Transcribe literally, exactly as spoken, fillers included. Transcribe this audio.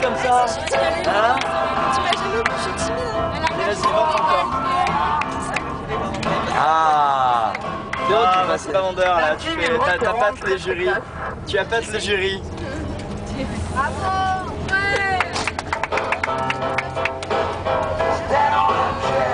comme ça. Hein? Tu m'as jamais vu, je suis timide. Vas-y, vends ton corps. Ah, Ah, bah, c'est pas vendeur là, tu fais, t'as pas les jurys. Tu appâtes le jury. Bravo.